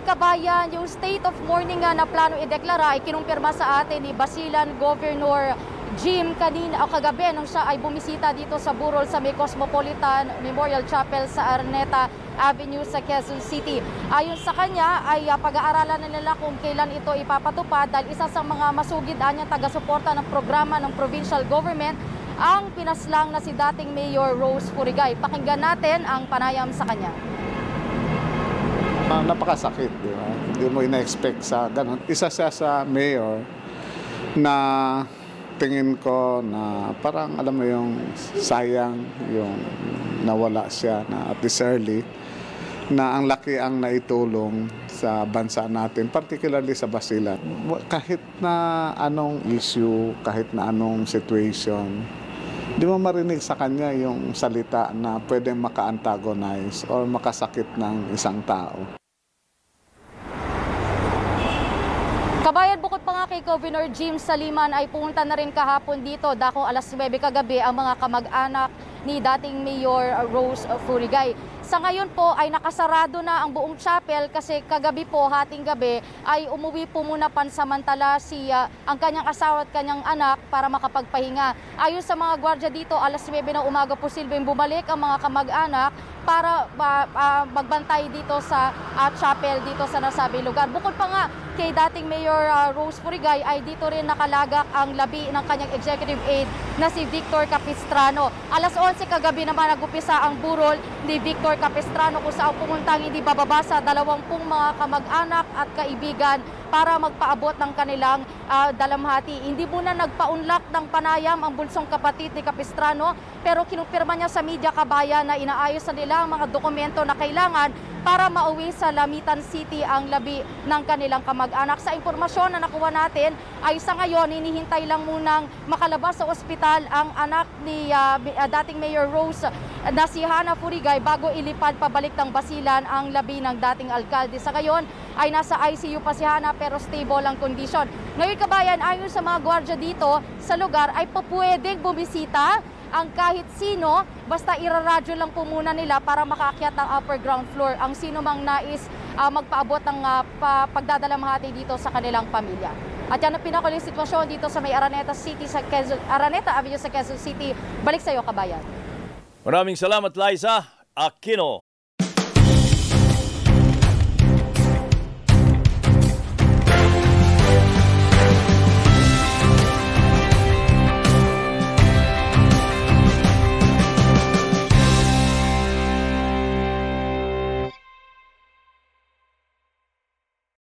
kabayan, yung state of mourning na plano ideklara ay kinumpirma sa atin ni Basilan Governor Jim kanina o kagabi nung siya ay bumisita dito sa burol sa may Cosmopolitan Memorial Chapel sa Araneta Avenue sa Quezon City. Ayon sa kanya ay pag-aaralan na nila kung kailan ito ipapatupad dahil isa sa mga masugid anyang taga-suporta ng programa ng provincial government ang pinaslang na si dating Mayor Rose Furigay. Pakinggan natin ang panayam sa kanya. Napakasakit, di ba? Hindi mo ina-expect sa ganun. Isa siya sa mayor na tingin ko na parang alam mo yung sayang yung nawala siya na at this early na ang laki ang naitulong sa bansa natin, particularly sa Basilan. Kahit na anong issue, kahit na anong situation, di mo marinig sa kanya yung salita na pwedeng maka-antagonize or makasakit ng isang tao. Kabayan, bukod pa nga kay Governor Jim Saliman ay pumunta na rin kahapon dito dakong alas 9 kagabi ang mga kamag-anak ni dating Mayor Rose Furigay. Sa ngayon po ay nakasarado na ang buong chapel kasi kagabi po, hating gabi, ay umuwi po muna pansamantala ang kanyang asawa at kanyang anak para makapagpahinga. Ayon sa mga gwardiya dito, alas 9 ng umaga po silbing bumalik ang mga kamag-anak para magbantay dito sa chapel dito sa nasabing lugar. Bukod pa nga kay dating Mayor Rose Furigay ay dito rin nakalagak ang labi ng kanyang executive aide na si Victor Capistrano. Alas 11 kagabi naman nag-upisa ang burol ni Victor Capistrano kung saan pumuntang hindi bababa sa 20 mga kamag-anak at kaibigan para magpaabot ng kanilang dalamhati. Hindi muna nagpaunlak ng panayam ang bunsong kapatid ni Capistrano pero kinumpirma niya sa media kabayan na inaayos na nila ang mga dokumento na kailangan para mauwi sa Lamitan City ang labi ng kanilang kamag-anak. Sa impormasyon na nakuha natin ay sa ngayon hinihintay lang munang makalabas sa ospital ang anak ni dating Mayor Rose na si Hana Furigay bago ilipad pabalik ng Basilan ang labi ng dating alkalde. Sa ngayon ay nasa ICU pa si Hana pero stable ang kondisyon. Ngayon kabayan, ayon sa mga gwardiya dito sa lugar ay pupwedeng bumisita ang kahit sino, basta iraradyo lang po muna nila para makaakyat ng upper ground floor ang sino mang nais magpaabot ng pagdadalamhati dito sa kanilang pamilya. At yan ang pinakuling sitwasyon dito sa may Araneta Avenue sa Quezon City. Balik sa iyo, kabayan. Maraming salamat, Liza Aquino.